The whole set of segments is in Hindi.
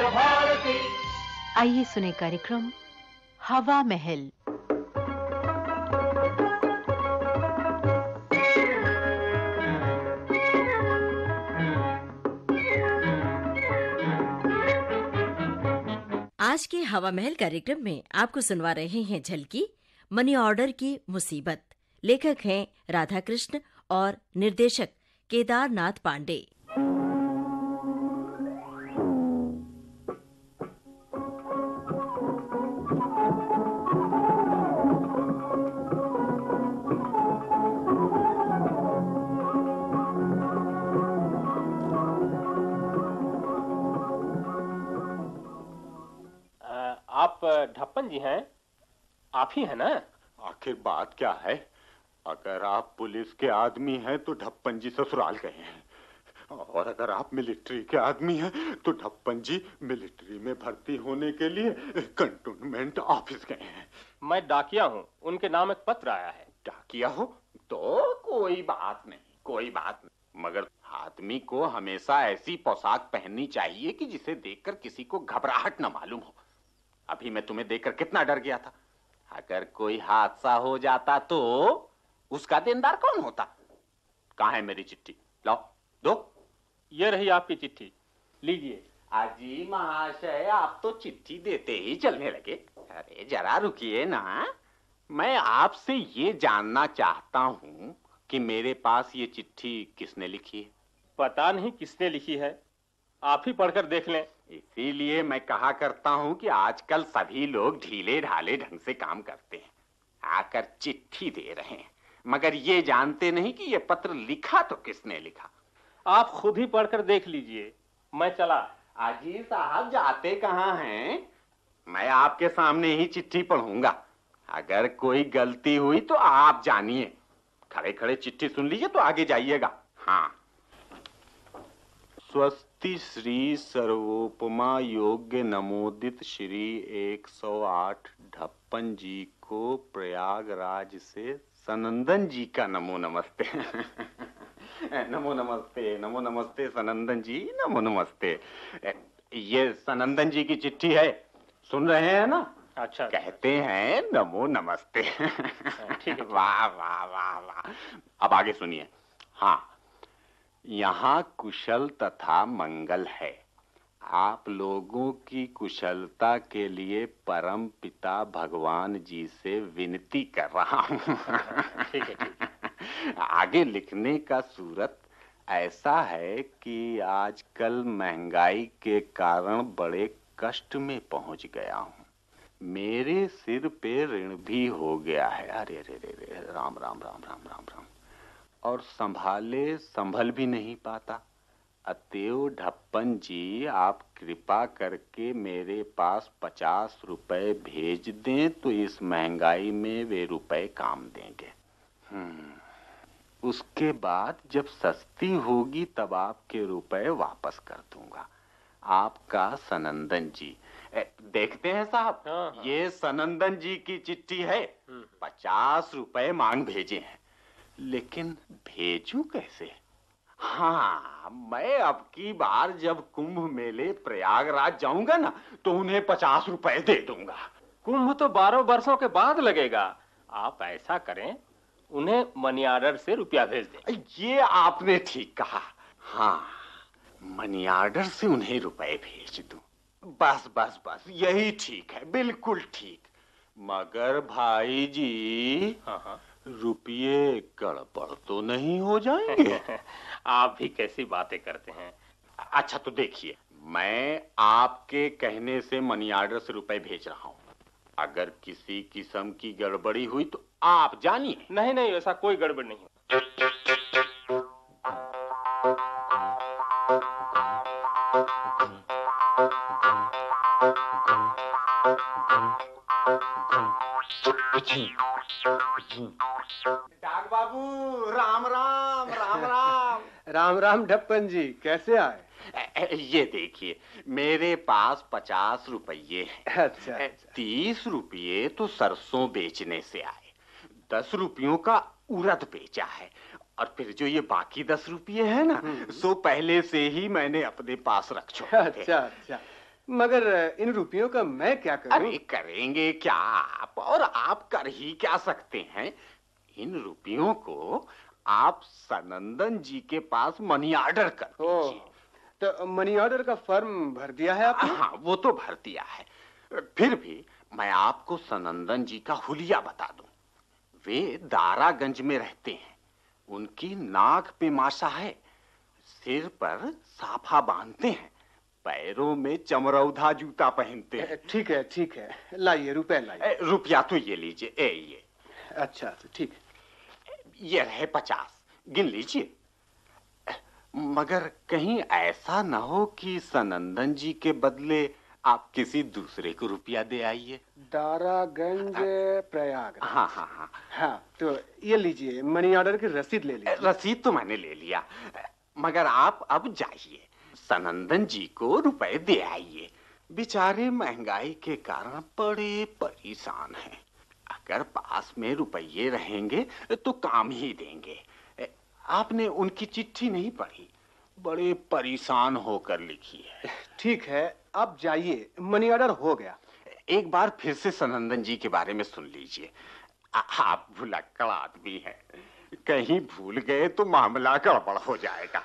भारती। आइए सुने कार्यक्रम हवा महल। आज के हवा महल कार्यक्रम में आपको सुनवा रहे हैं झलकी मनी ऑर्डर की मुसीबत। लेखक हैं राधा कृष्ण और निर्देशक केदारनाथ पांडे। आप ढप्पन जी हैं? आप ही हैं ना? आखिर बात क्या है? अगर आप पुलिस के आदमी हैं तो ढप्पन जी ससुराल गए हैं, और अगर आप मिलिट्री के आदमी हैं तो ढप्पन जी मिलिट्री में भर्ती होने के लिए कंटोनमेंट ऑफिस गए हैं। मैं डाकिया हूँ, उनके नाम एक पत्र आया है। डाकिया हो तो कोई बात नहीं, कोई बात नहीं, मगर आदमी को हमेशा ऐसी पोशाक पहननी चाहिए कि जिसे देखकर किसी को घबराहट न मालूम हो। अभी मैं तुम्हें देखकर कितना डर गया था। अगर कोई हादसा हो जाता तो उसका देनदार कौन होता? कहाँ है मेरी चिट्ठी? लाओ, दो। ये रही आपकी चिट्ठी, लीजिए। अजी महाशय, आप तो चिट्ठी देते ही चलने लगे। अरे जरा रुकिए ना, मैं आपसे ये जानना चाहता हूँ कि मेरे पास ये चिट्ठी किसने लिखी है? पता नहीं किसने लिखी है, आप ही पढ़कर देख लें। इसीलिए मैं कहा करता हूँ कि आजकल सभी लोग ढीले ढाले ढंग से काम करते हैं, आकर चिट्ठी दे रहे हैं, मगर ये जानते नहीं कि ये पत्र लिखा तो किसने लिखा। आप खुद ही पढ़कर देख लीजिए, मैं चला। अजी साहब, जाते कहाँ हैं? मैं आपके सामने ही चिट्ठी पढ़ूंगा, अगर कोई गलती हुई तो आप जानिए। खड़े खड़े चिट्ठी सुन लीजिए तो आगे जाइएगा। हाँ। स्वस्ति श्री सर्वोपमा योग्य नमोदित श्री 108 ढप्पन जी को प्रयागराज से सनंदन जी का नमो नमस्ते। नमो नमस्ते, नमो नमस्ते सनंदन जी, नमो नमस्ते। ये सनंदन जी की चिट्ठी है, सुन रहे हैं ना? अच्छा। कहते हैं नमो नमस्ते। ठीक है। वाह वाह वाह वाह। अब आगे सुनिए। हाँ, यहाँ कुशल तथा मंगल है। आप लोगों की कुशलता के लिए परम पिता भगवान जी से विनती कर रहा हूँ। ठीक है, ठीक है। आगे लिखने का सूरत ऐसा है कि आजकल महंगाई के कारण बड़े कष्ट में पहुंच गया हूँ। मेरे सिर पे ऋण भी हो गया है। अरे रे रे रे, राम राम राम राम राम राम। और संभाले संभल भी नहीं पाता। अतएव ढप्पन जी, आप कृपा करके मेरे पास 50 रुपए भेज दें तो इस महंगाई में वे रुपए काम देंगे। उसके बाद जब सस्ती होगी तब आपके रुपए वापस कर दूंगा। आपका सनंदन जी। देखते हैं साहब, हाँ। ये सनंदन जी की चिट्ठी है। 50 रुपए मांग भेजे हैं, लेकिन भेजूं कैसे? हाँ, मैं अब की बार जब कुंभ मेले प्रयागराज जाऊंगा ना तो उन्हें 50 रुपए दे दूंगा। कुंभ तो 12 वर्षों के बाद लगेगा। आप ऐसा करें, उन्हें मनी ऑर्डर से रुपया भेज दें। ये आपने ठीक कहा। हाँ, मनी ऑर्डर से उन्हें रुपए भेज दूं। बस बस बस, यही ठीक है, बिल्कुल ठीक। मगर भाई जी, हाँ, रुपये गड़बड़ तो नहीं हो जाएंगे? आप भी कैसी बातें करते हैं। अच्छा तो देखिए, मैं आपके कहने से मनी ऑर्डर से रुपए भेज रहा हूँ। अगर किसी किस्म की गड़बड़ी हुई तो आप जानिए। नहीं नहीं, ऐसा कोई गड़बड़ नहीं। डाक बाबू, राम राम राम राम। राम राम ढप्पन जी, कैसे आए? ये देखिए, मेरे पास 50 रुपये हैं। अच्छा, 30 रुपये तो सरसों बेचने से आए, 10 रुपयों का उड़द बेचा है, और फिर जो ये बाकी 10 रुपये है ना, सो पहले से ही मैंने अपने पास रख छोड़े थे। अच्छा अच्छा। मगर इन रुपयों का मैं क्या करूं? अरे करेंगे क्या आप, और आप कर ही क्या सकते हैं। इन रुपयों को आप सनंदन जी के पास मनी ऑर्डर कर दीजिए। तो मनी ऑर्डर का फॉर्म भर दिया है आपने? हाँ, वो तो भर दिया है। फिर भी मैं आपको सनंदन जी का हुलिया बता दूं। वे दारागंज में रहते हैं। उनकी नाक पे माशा है, सिर पर साफा बांधते हैं, पैरों में चमरौधा जूता पहनते हैं। ठीक है ठीक है, लाइए रुपए लाइए। रुपया तो ये लीजिए, ये। अच्छा ठीक है। ये रहे 50, गिन लीजिए। मगर कहीं ऐसा ना हो कि सनंदन जी के बदले आप किसी दूसरे को रुपया दे आइए। दारागंज प्रयागराज। हाँ हाँ हाँ हाँ, तो ये लीजिए, मनी ऑर्डर की रसीद ले लीजिए। रसीद तो मैंने ले लिया, मगर आप अब जाइए, सनंदन जी को रुपए दे आइए। बेचारे महंगाई के कारण बड़े परेशान हैं। अगर पास में रुपये रहेंगे तो काम ही देंगे। आपने उनकी चिट्ठी नहीं पढ़ी, बड़े परेशान होकर लिखी है। ठीक है, आप जाइए, मनी ऑर्डर हो गया। एक बार फिर से सनंदन जी के बारे में सुन लीजिए। आप भुलक्कड़ आदमी हैं, कहीं भूल गए तो मामला गड़बड़ हो जाएगा।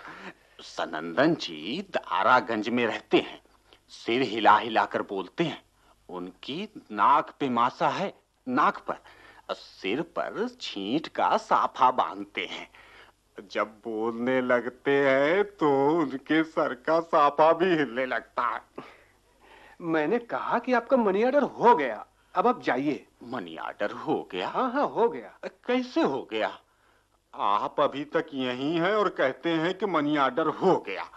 सनंदन जी दारागंज में रहते हैं, सिर हिला हिला कर बोलते हैं। उनकी नाक पे मासा है, नाक पर, सिर पर छींट का साफा बांधते हैं। जब बोलने लगते हैं तो उनके सर का साफा भी हिलने लगता है। मैंने कहा कि आपका मनी ऑर्डर हो गया, अब आप जाइए। मनी ऑर्डर हो गया? हाँ हाँ हो गया। कैसे हो गया? आप अभी तक यहीं हैं और कहते हैं कि मनी ऑर्डर हो गया।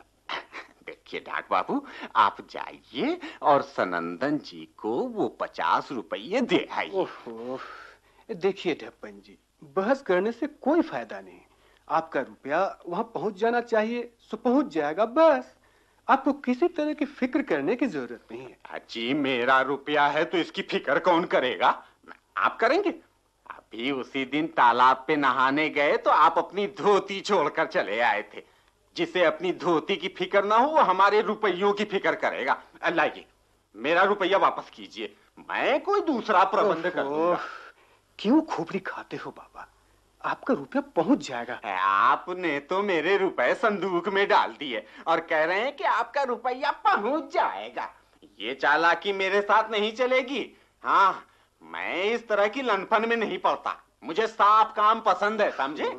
देखिए डाक बाबू, आप जाइए और सनंदन जी को वो 50 रुपये दे आइए। ओहो, देखिए ढप्पन जी, बहस करने से कोई फायदा नहीं। आपका रुपया वहां पहुंच जाना चाहिए, सो पहुंच जाएगा, बस। आपको किसी तरह की फिक्र करने की जरूरत नहीं है। अजी, मेरा रुपया है तो इसकी फिक्र कौन करेगा? आप करेंगे? अभी उसी दिन तालाब पे नहाने गए तो आप अपनी धोती छोड़कर चले आए थे। जिसे अपनी धोती की फिक्र ना हो वो हमारे रुपयों की फिक्र करेगा। लाइए, मेरा रुपया वापस कीजिए, मैं कोई दूसरा प्रबंध कर दूंगा। क्यों खोपड़ी खाते हो बाबा? आपका रुपया पहुंच जाएगा। आपने तो मेरे रुपए संदूक में डाल दिए और कह रहे हैं कि आपका रुपया पहुंच जाएगा। ये चालाकी मेरे साथ नहीं चलेगी। हाँ, मैं इस तरह की लनफन में नहीं पड़ता। मुझे साफ काम पसंद है, समझे?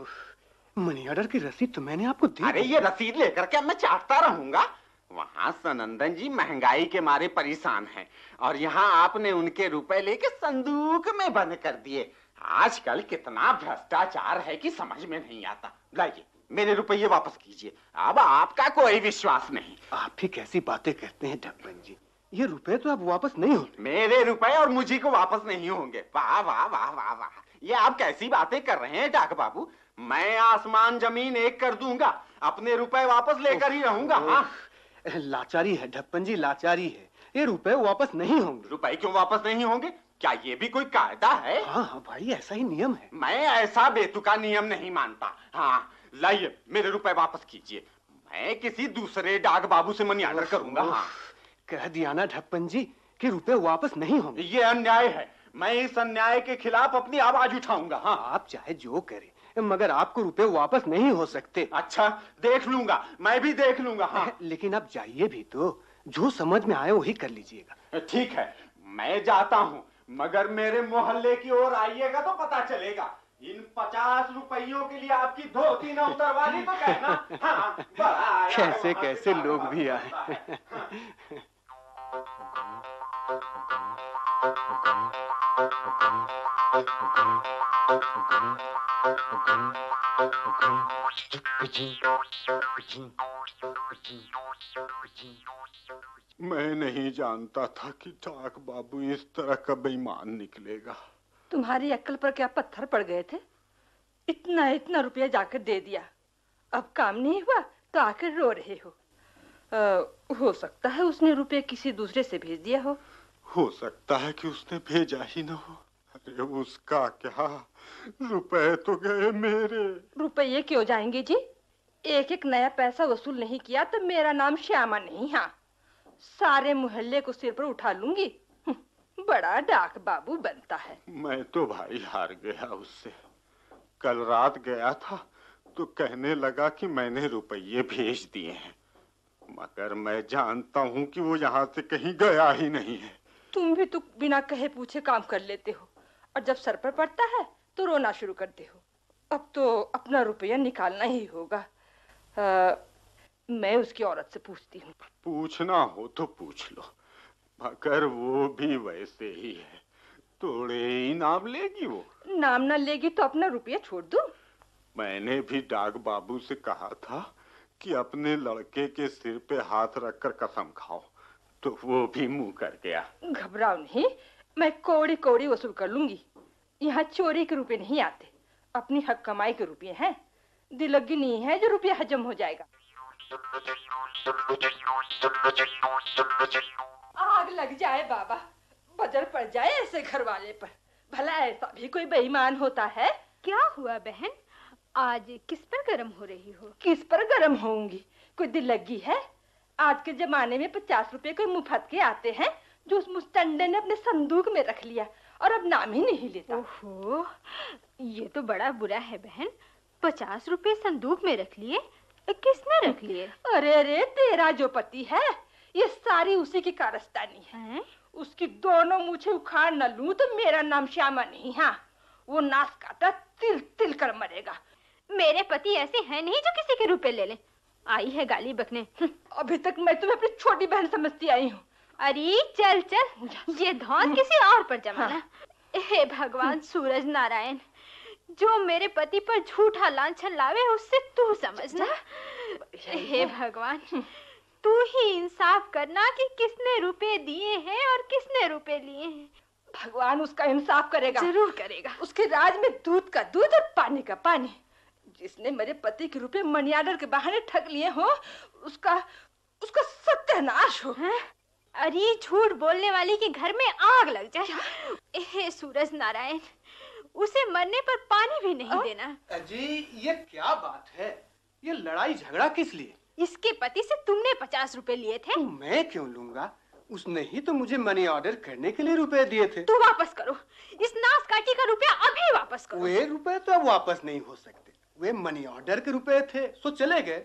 मनी ऑर्डर की रसीद तो मैंने आपको दी। अरे ये रसीद लेकर क्या मैं चाटता रहूंगा? वहाँ सनंदन जी महंगाई के मारे परेशान हैं और यहाँ आपने उनके रुपए लेके संदूक में बंद कर दिए। आजकल कितना भ्रष्टाचार है कि समझ में नहीं आता। लाइए, मेरे रुपये वापस कीजिए। अब आपका कोई विश्वास नहीं। आप ही कैसी बातें कहते हैं ढप्पन जी? ये रुपए तो अब वापस नहीं होंगे। मेरे रुपए और मुझी को वापस नहीं होंगे? वाह वाह वाह वाह वाह, ये आप कैसी बातें कर रहे हैं डाक बाबू? मैं आसमान जमीन एक कर दूंगा, अपने रुपए वापस लेकर ही रहूंगा। हाँ, लाचारी है ढप्पन जी, लाचारी है। ये रुपए वापस नहीं होंगे। रुपए क्यों वापस नहीं होंगे? क्या ये भी कोई कायदा है? हाँ हाँ भाई, ऐसा ही नियम है। मैं ऐसा बेतुका नियम नहीं मानता। हाँ, लाइए, मेरे रुपए वापस कीजिए। मैं किसी दूसरे डाक बाबू से मनी ऑर्डर करूंगा। हाँ, कह दिया ना ढप्पन जी कि रुपए वापस नहीं होंगे। ये अन्याय है। मैं इस अन्याय के खिलाफ अपनी आवाज उठाऊंगा। हाँ, आप चाहे जो करें, मगर आपको रुपए वापस नहीं हो सकते। अच्छा, देख लूंगा, मैं भी देख लूंगा। हाँ, लेकिन आप जाइए भी तो, जो समझ में आए वही कर लीजिएगा। ठीक है, मैं जाता हूँ, मगर मेरे मोहल्ले की ओर आइएगा तो पता चलेगा। इन 50 रुपयों के लिए आपकी धोती न उतरवानी तो कहना। हाँ, कैसे कैसे लोग भी आए। मैं नहीं जानता था कि डाक बाबू इस तरह का बेईमान निकलेगा। तुम्हारी अक्ल पर क्या पत्थर पड़ गए थे? इतना इतना रुपया जाकर दे दिया, अब काम नहीं हुआ तो आकर रो रहे हो। हो सकता है उसने रुपये किसी दूसरे से भेज दिया हो सकता है कि उसने भेजा ही ना हो। अरे उसका क्या, रुपए तो गए मेरे। रुपये क्यों जाएंगे जी? एक एक नया पैसा वसूल नहीं किया तो मेरा नाम श्यामा नहीं। हाँ, सारे मोहल्ले को सिर पर उठा लूंगी। बड़ा डाक बाबू बनता है। मैं तो भाई हार गया उससे। कल रात गया था तो कहने लगा कि मैंने रुपये भेज दिए हैं, मगर मैं जानता हूँ कि वो यहाँ से कहीं गया ही नहीं है। तुम भी तो बिना कहे पूछे काम कर लेते हो, और जब सर पर पड़ता है तो रोना शुरू करते हो। अब तो अपना रुपया निकालना ही होगा। मैं उसकी औरत से पूछती हूँ। पूछना हो तो पूछ लो, मगर वो भी वैसे ही है, थोड़े ही नाम लेगी वो। नाम ना लेगी तो अपना रुपया छोड़ दूं? मैंने भी डाक बाबू से कहा था कि अपने लड़के के सिर पे हाथ रखकर कसम खाओ, तो वो भी मुंह कर गया। घबराओ नहीं, मैं कौड़ी कौड़ी वसूल कर लूंगी। यहाँ चोरी के रुपए नहीं आते, अपनी हक कमाई के रुपए हैं। दिलगी नहीं है जो रुपया हजम हो जाएगा। आग लग जाए बाबा, बजर पड़ जाए ऐसे घर वाले पर। भला ऐसा भी कोई बेईमान होता है? क्या हुआ बहन, आज किस पर गरम हो रही हो? किस पर गरम होंगी? कोई दिलगी है? आज के जमाने में 50 रुपए कोई मुफ्त के आते हैं, जो उस मुस्तंडे ने अपने संदूक में रख लिया और अब नाम ही नहीं लेता। ओहो, ये तो बड़ा बुरा है बहन। 50 रुपए संदूक में रख लिए? किसने रख लिए? अरे अरे, तेरा जो पति है, ये सारी उसी की कारस्तानी है। उसकी दोनों मूछें उखाड़ न लूं तो मेरा नाम श्यामा नहीं। हाँ, वो नास काटा तिल तिल कर मरेगा। मेरे पति ऐसे हैं नहीं जो किसी के रुपए ले लें। आई है गाली बकने। अभी तक मैं तुम्हें अपनी छोटी बहन समझती आई हूँ। अरे चल चल, ये धौंस किसी और पर जमाना। हाँ। हे भगवान सूरज नारायण, जो मेरे पति पर झूठा लांछन लावे उससे तू समझना। हे भगवान, तू ही इंसाफ करना कि किसने रुपए दिए हैं और किसने रुपए लिए हैं। भगवान उसका इंसाफ करेगा। जरूर करेगा। उसके राज में दूध का दूध और पानी का पानी। जिसने मेरे पति के रुपए मनी ऑर्डर के बहाने ठग लिए हो, उसका सत्यानाश हो। अरे झूठ बोलने वाली के घर में आग लग जाए। हे सूरज नारायण, उसे मरने पर पानी भी नहीं देना। अजी, ये क्या बात है? ये लड़ाई झगड़ा किस लिए? इसके पति से तुमने 50 रुपए लिए थे। तो मैं क्यों लूंगा? उसने ही तो मुझे मनी ऑर्डर करने के लिए रुपए दिए थे। तो वापस करो, इस नासकाटी का रुपया अभी वापस करो। वे रुपए तो अब वापस नहीं हो सकते, वे मनी ऑर्डर के रुपए थे, सो चले गए।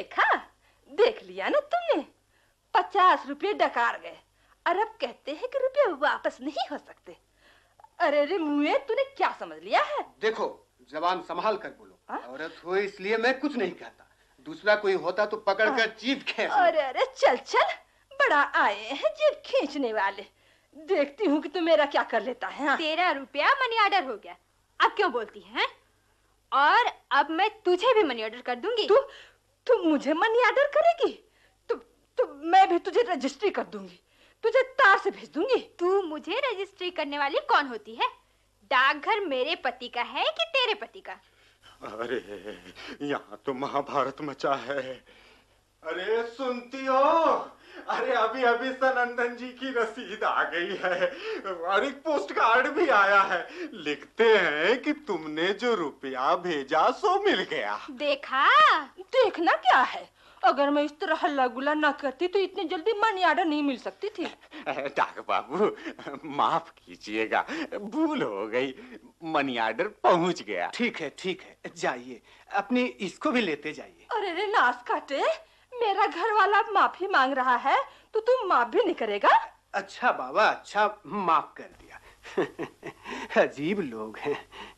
देख लिया ना तुमने, 50 रुपये डकार गए और अब कहते हैं कि रुपये वापस नहीं हो सकते। अरे रे मुए, तूने क्या समझ लिया है? देखो, जबान संभाल कर बोलो। औरत हो इसलिए मैं कुछ नहीं कहता, दूसरा कोई होता तो पकड़कर जीभ खींच। अरे अरे चल चल, बड़ा आए हैं जीभ खींचने वाले। देखती हूँ कि तू मेरा क्या कर लेता है। हाँ। तेरा रुपया मनी ऑर्डर हो गया, अब क्यों बोलती है? और अब मैं तुझे भी मनी ऑर्डर कर दूंगी। तू मुझे मनी ऑर्डर करेगी? तो मैं भी तुझे रजिस्ट्री कर दूंगी, तुझे तार से भेज दूंगी। तू मुझे रजिस्ट्री करने वाली कौन होती है? डाकघर मेरे पति का है कि तेरे पति का? अरे यहाँ तो महाभारत मचा है। अरे सुनती हो? अरे अभी अभी सनंदन जी की रसीद आ गई है और एक पोस्ट कार्ड भी आया है। लिखते हैं कि तुमने जो रुपया भेजा सो मिल गया। देखा? देखना क्या है, अगर मैं इस तरह हल्ला गुल्ला ना करती तो इतनी जल्दी मनी ऑर्डर नहीं मिल सकती थी। डाक बाबू माफ कीजिएगा, भूल हो गई, मनी ऑर्डर पहुंच गया। ठीक है, जाइए, अपनी इसको भी लेते जाइए। अरे रे नास काटे, मेरा घर वाला माफी मांग रहा है तो तू माफ भी नहीं करेगा? अच्छा बाबा, अच्छा, माफ कर दिया। अजीब लोग हैं।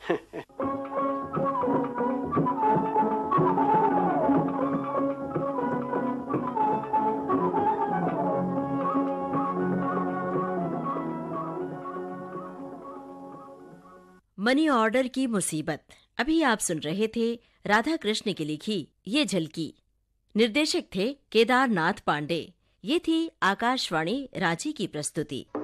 मनी ऑर्डर की मुसीबत। अभी आप सुन रहे थे राधा कृष्ण की लिखी ये झलकी। निर्देशक थे केदारनाथ पांडे। ये थी आकाशवाणी रांची की प्रस्तुति।